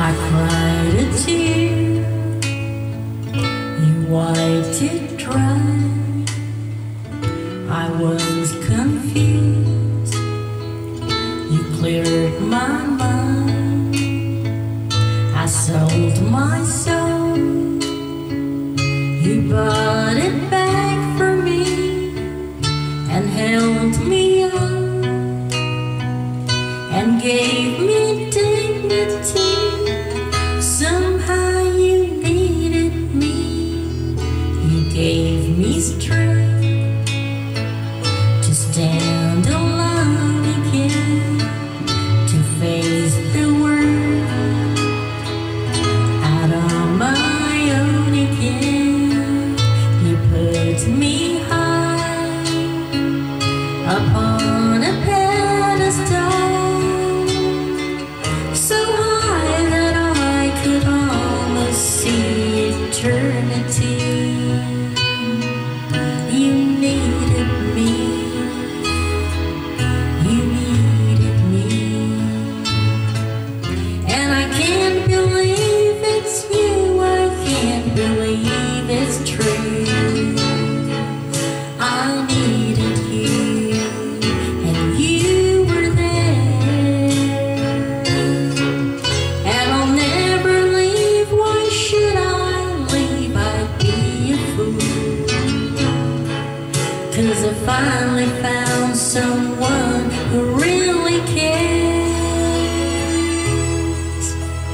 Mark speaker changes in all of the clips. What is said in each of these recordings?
Speaker 1: I cried a tear, you wiped it dry. I was confused, you cleared my mind. I sold my soul, you bought it back for me and held me up and gave me dignity. Somehow you needed me, you gave me strength to stand alone again, to face the world out on my own again. You put me high upon a pedestal, so high that I could almost see eternity. You needed me, you needed me, and I can't believe it's you, I can't believe it's true. I needed you, and you were there, and I'll never leave. Why should I leave? I'd be a fool, 'cause I finally found someone who really cares.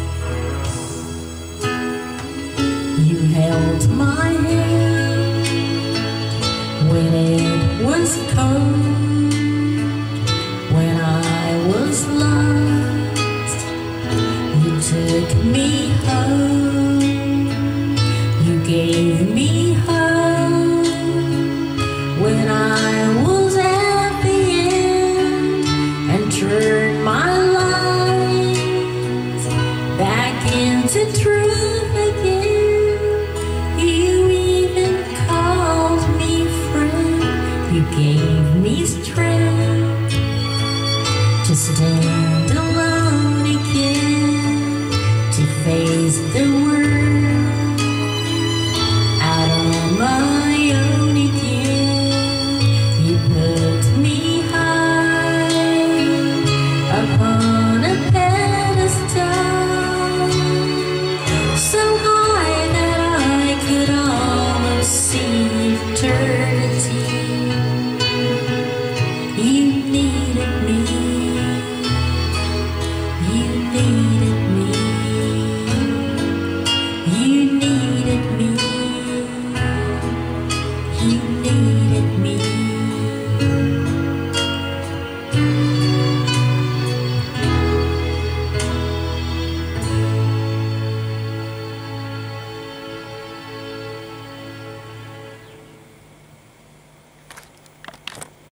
Speaker 1: You held my hand when it was cold, when I was lost. You took me home, you gave me hope when I was at the end, and turned my life back into truth.